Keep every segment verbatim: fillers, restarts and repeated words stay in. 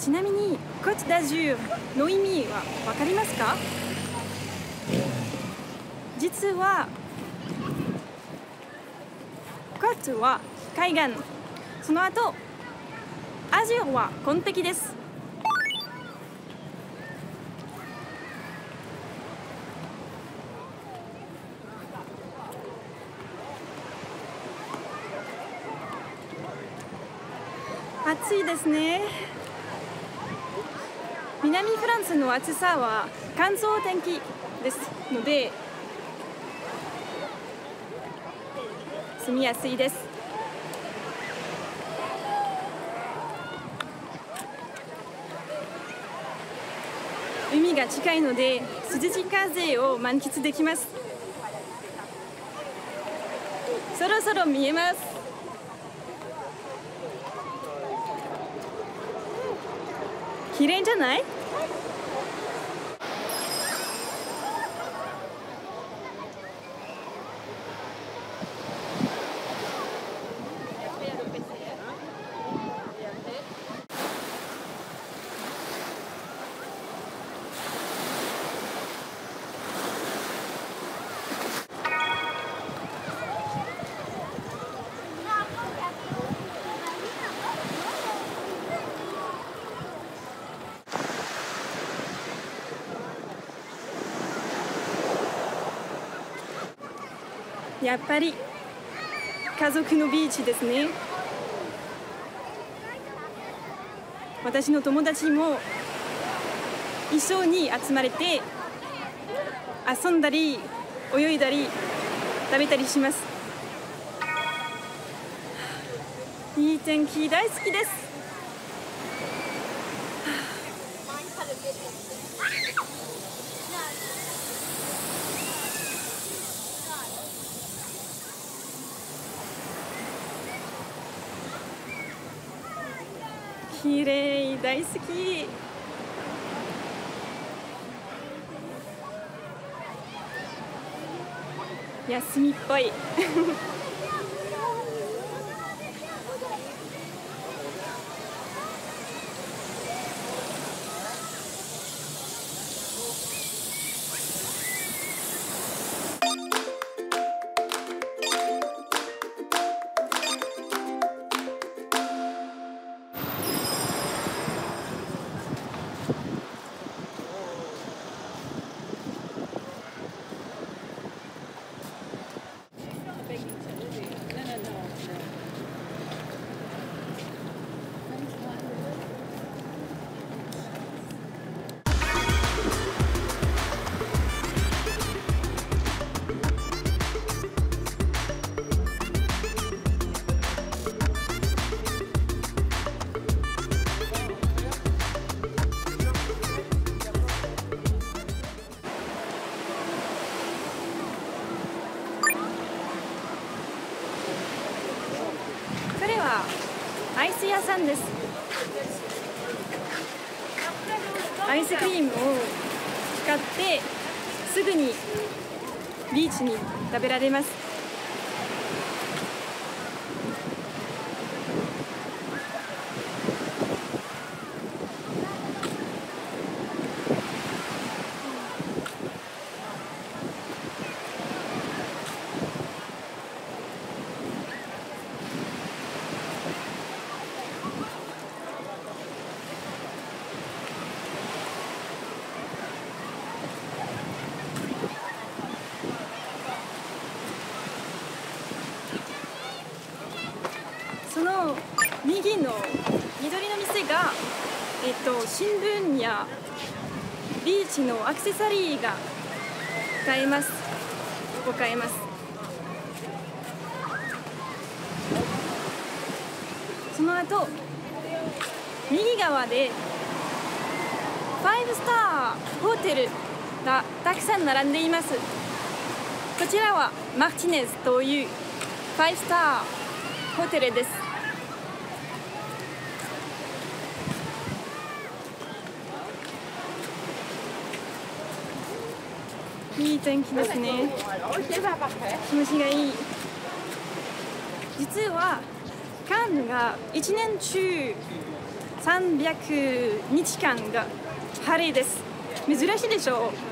ちなみにコートダジュールの意味は分かりますか？実はコートは海岸、その後アジュールは紺碧です。暑いですね。南フランスの暑さは乾燥天気ですので住みやすいです。海が近いので涼しい風を満喫できます。そろそろ見えます。綺麗じゃない？やっぱり家族のビーチですね。私の友達も一緒に集まれて遊んだり泳いだり食べたりします。いい天気大好きです。綺麗、大好き。休みっぽい。アイス屋さんです。アイスクリームを使ってすぐにビーチに食べられます。その右の緑の店が、えっと、新聞やビーチのアクセサリーが買えます。を買えます。その後右側でファイブスターホテルがたくさん並んでいます。こちらはマーティネズというファイブスターホテルです。いい天気ですね。気持ちがいい。実はカンヌが一年中さんびゃくにちかんが晴れです。珍しいでしょう。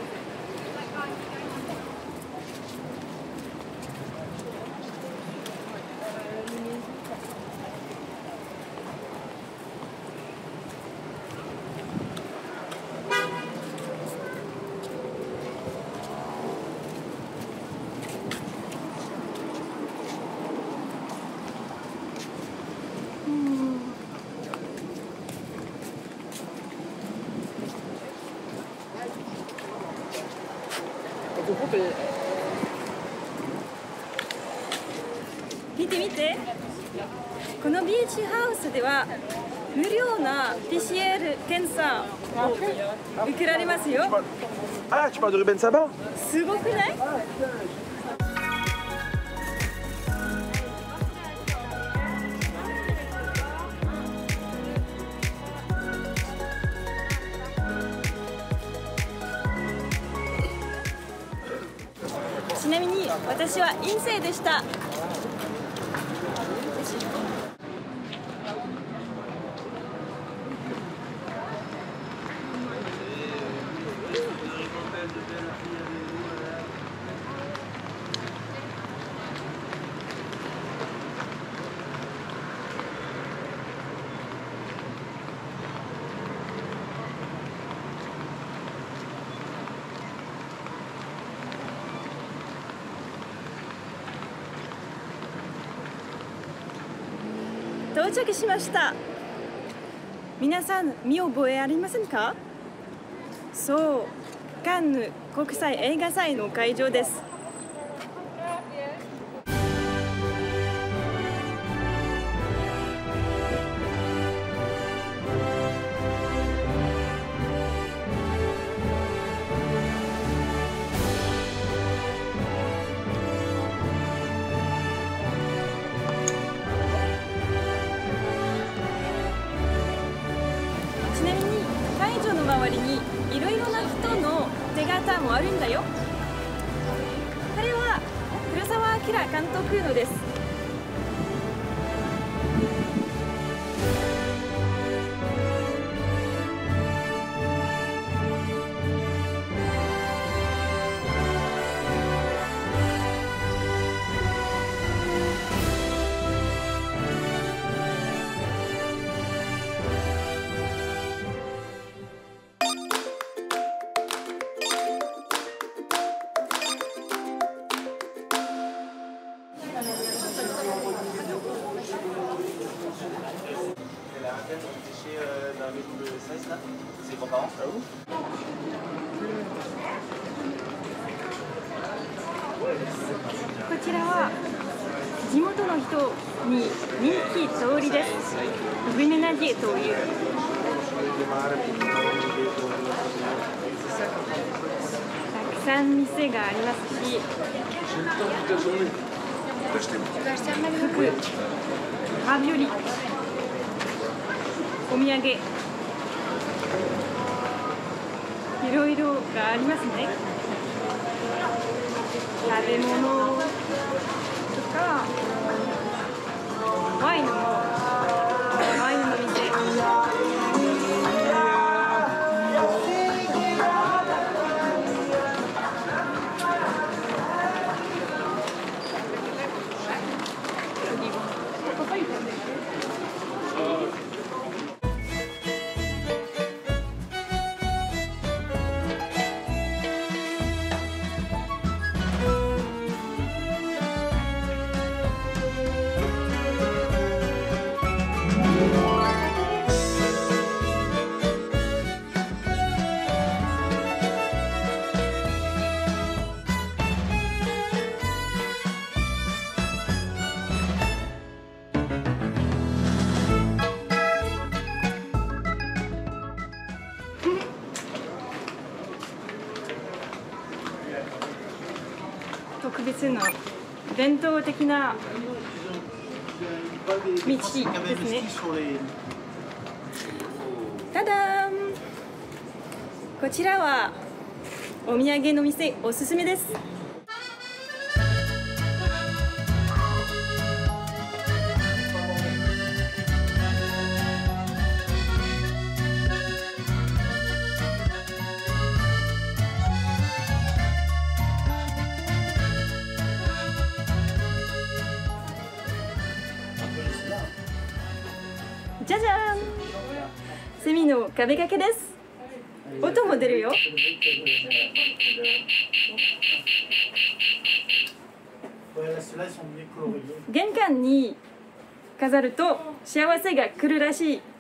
見て見て、このビーチハウスでは無料な ピーシーアール 検査を受けられますよ。 あ、tu parles de Ruben Saba? すごくない？ちなみに私は陰性でした。到着しました。皆さん見覚えありませんか？そう、カンヌ国際映画祭の会場です。周りにいろいろな人の手形もあるんだよ。彼は黒澤明監督のです。こちらは地元の人に人気通りです。グネナディエという。たくさん店がありますし、服、ラビオリ、お土産、いろいろがありますね。食べ物とかワインのワインの店。特別な伝統的な道ですね。ただーん、こちらはお土産の店おすすめです。 じゃじゃん、セミの壁掛けです。音も出るよ。玄関に飾ると幸せが来るらしい。